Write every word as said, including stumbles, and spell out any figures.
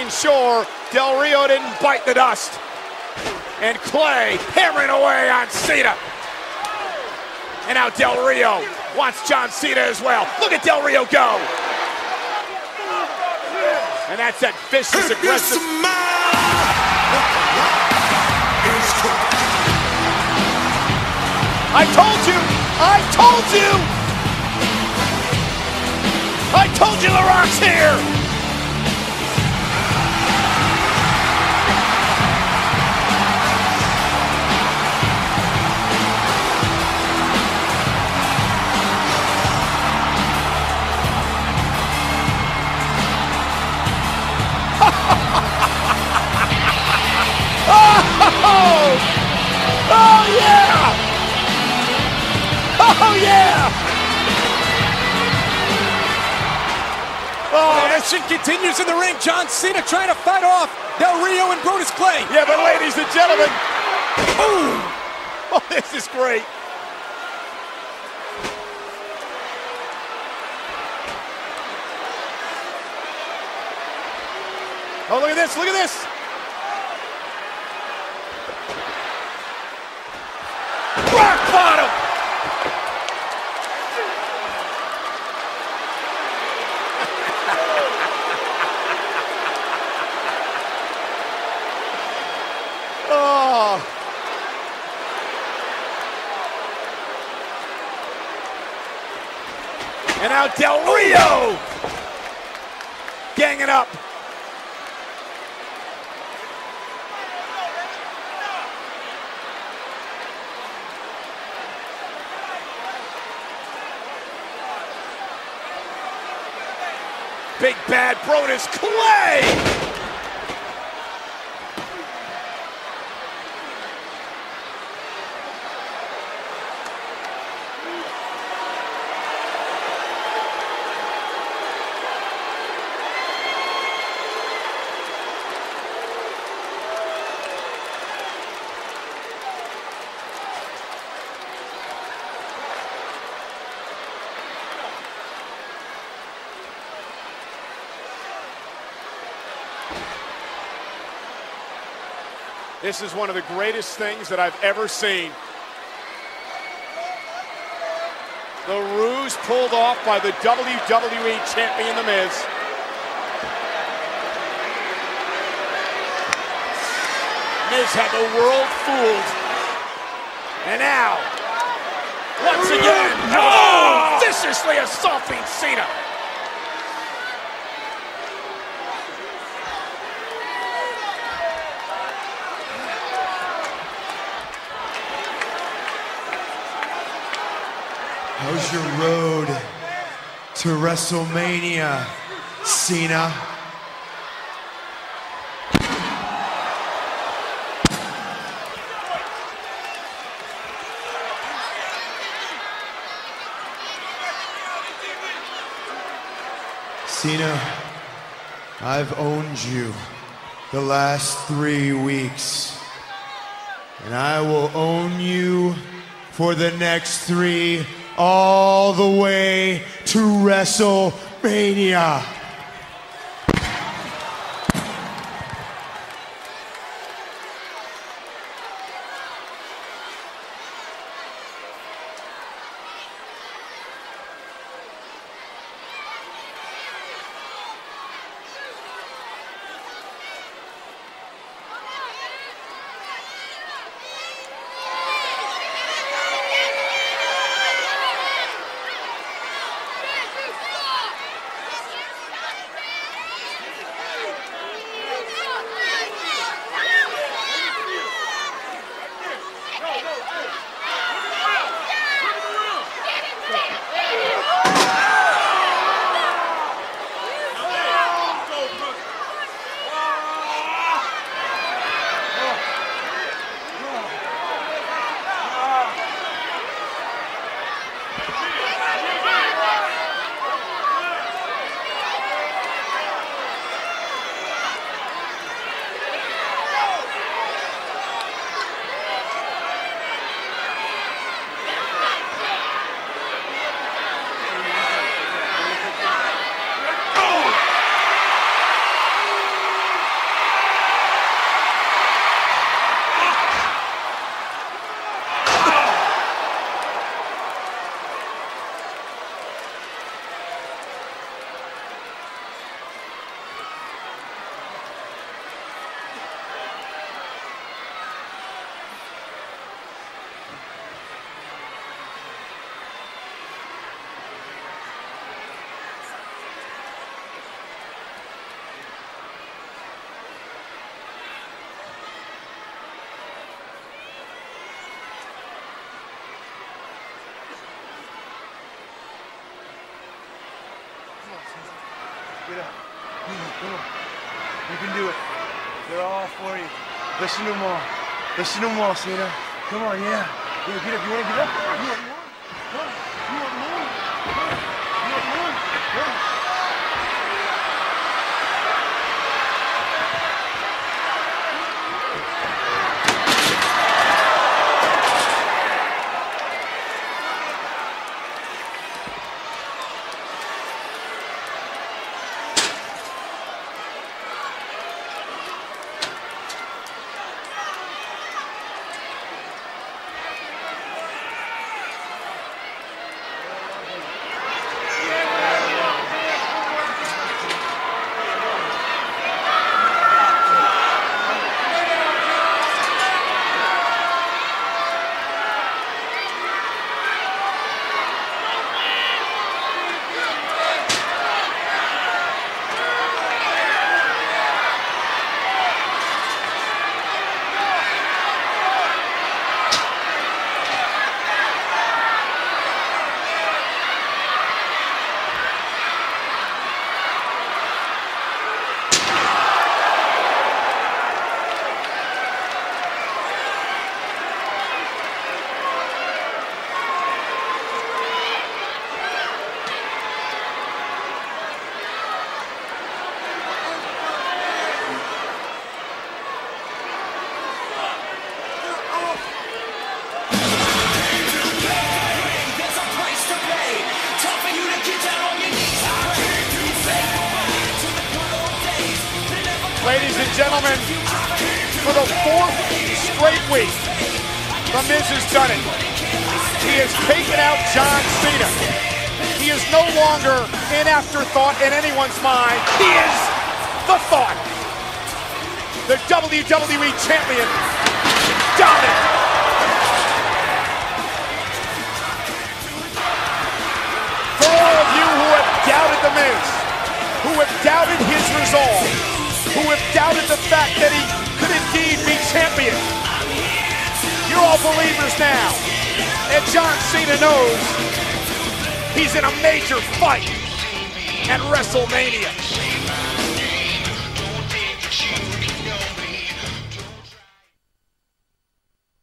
making sure Del Rio didn't bite the dust. And Clay hammering away on Cena. And now Del Rio wants John Cena as well. Look at Del Rio go. And that's that vicious, aggressive. I told you! I told you! I told you The Rock's here! Oh! Oh yeah! Oh yeah! Oh, that shit continues in the ring. John Cena trying to fight off Del Rio and Brodus Clay. Yeah, but ladies and gentlemen, boom! Oh, this is great. Oh, look at this, look at this. Rock bottom! Oh. And now Del Rio ganging up. Big bad Brodus Clay! This is one of the greatest things that I've ever seen. The ruse pulled off by the W W E Champion, The Miz. Miz had the world fooled. And now, once again, oh, viciously assaulting Cena. How's your road to WrestleMania, Cena? Cena, I've owned you the last three weeks, and I will own you for the next three, all the way to WrestleMania. You can do it. They're all for you. Listen to them all. Listen to them all, Cena. Come on, yeah. Yeah, get up. You want to get up? You want more? Come on. You want more? Come on. You want more? Come on. Ladies and gentlemen, for the fourth straight week, The Miz has done it. He has taken out John Cena. He is no longer an afterthought in anyone's mind. He is the thought. The W W E Champion, dominant. For all of you who have doubted The Miz, who have doubted his resolve, who have doubted the fact that he could indeed be champion, you're all believers now. And John Cena knows he's in a major fight at WrestleMania.